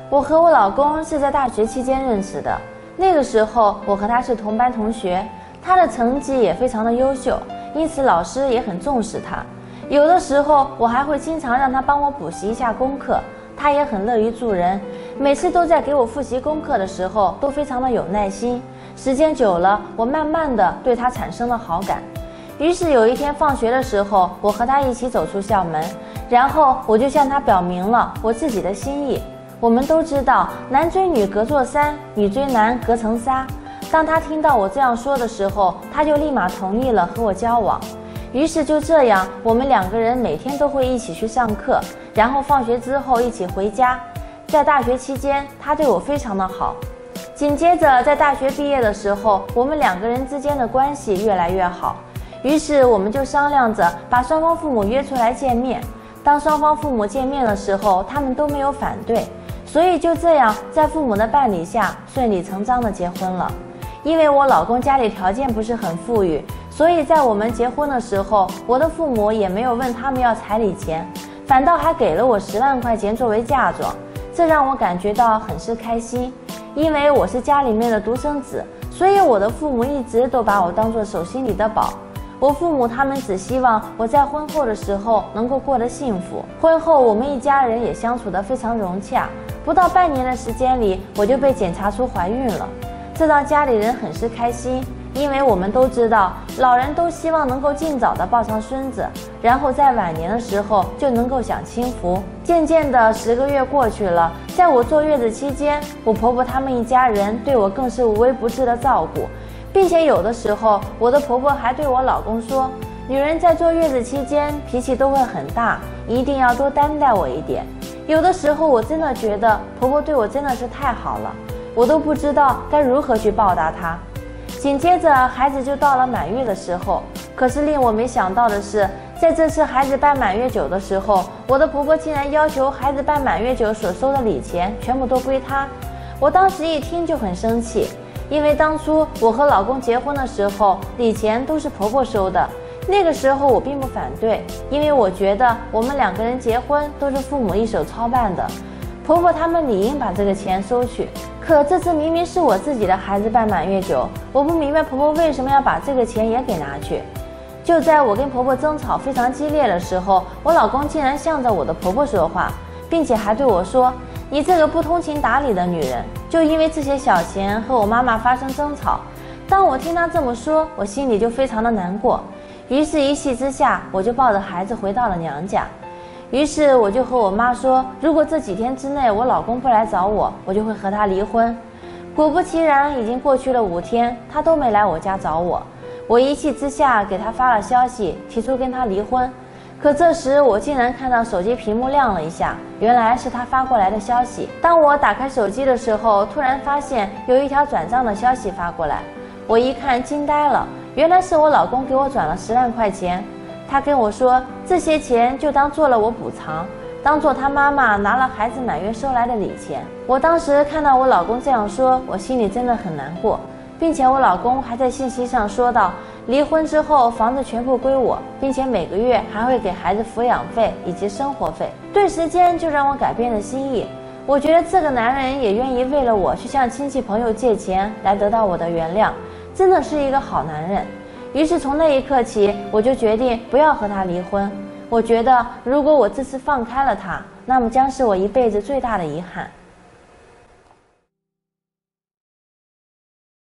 我和我老公是在大学期间认识的，那个时候我和他是同班同学，他的成绩也非常的优秀，因此老师也很重视他。有的时候我还会经常让他帮我补习一下功课，他也很乐于助人，每次都在给我复习功课的时候都非常的有耐心。时间久了，我慢慢的对他产生了好感。于是有一天放学的时候，我和他一起走出校门，然后我就向他表明了我自己的心意。我们都知道男追女隔座山，女追男隔层纱。当他听到我这样说的时候，他就立马同意了和我交往。于是就这样，我们2个人每天都会一起去上课，然后放学之后一起回家。在大学期间，他对我非常的好。紧接着在大学毕业的时候，我们2个人之间的关系越来越好，于是我们就商量着把双方父母约出来见面。当双方父母见面的时候，他们都没有反对，所以就这样在父母的办理下顺理成章的结婚了。因为我老公家里条件不是很富裕，所以在我们结婚的时候，我的父母也没有问他们要彩礼钱，反倒还给了我10万块钱作为嫁妆，这让我感觉到很是开心。因为我是家里面的独生子，所以我的父母一直都把我当作手心里的宝。我父母他们只希望我在婚后的时候能够过得幸福。婚后我们一家人也相处得非常融洽，不到半年的时间里，我就被检查出怀孕了，这让家里人很是开心。因为我们都知道，老人都希望能够尽早的抱上孙子，然后在晚年的时候就能够享清福。渐渐的10个月过去了，在我坐月子期间，我婆婆他们一家人对我更是无微不至的照顾，并且有的时候我的婆婆还对我老公说，女人在坐月子期间脾气都会很大，一定要多担待我一点。有的时候我真的觉得婆婆对我真的是太好了，我都不知道该如何去报答她。紧接着孩子就到了满月的时候，可是令我没想到的是，在这次孩子办满月酒的时候，我的婆婆竟然要求孩子办满月酒所收的礼钱全部都归她。我当时一听就很生气，因为当初我和老公结婚的时候，礼钱都是婆婆收的。那个时候我并不反对，因为我觉得我们2个人结婚都是父母一手操办的，婆婆他们理应把这个钱收去。可这次明明是我自己的孩子办满月酒，我不明白婆婆为什么要把这个钱也给拿去。就在我跟婆婆争吵非常激烈的时候，我老公竟然向着我的婆婆说话，并且还对我说，你这个不通情达理的女人，就因为这些小钱和我妈妈发生争吵。当我听他这么说，我心里就非常的难过，于是一气之下，我就抱着孩子回到了娘家。于是我就和我妈说，如果这几天之内我老公不来找我，我就会和他离婚。果不其然，已经过去了5天，他都没来我家找我。我一气之下给他发了消息，提出跟他离婚。可这时我竟然看到手机屏幕亮了一下，原来是他发过来的消息。当我打开手机的时候，突然发现有一条转账的消息发过来，我一看惊呆了，原来是我老公给我转了10万块钱。他跟我说，这些钱就当做了我补偿，当做他妈妈拿了孩子满月收来的礼钱。我当时看到我老公这样说，我心里真的很难过，并且我老公还在信息上说到，离婚之后房子全部归我，并且每个月还会给孩子抚养费以及生活费。顿时间就让我改变了心意，我觉得这个男人也愿意为了我去向亲戚朋友借钱来得到我的原谅，真的是一个好男人。于是从那一刻起，我就决定不要和他离婚。我觉得如果我这次放开了他，那么将是我一辈子最大的遗憾。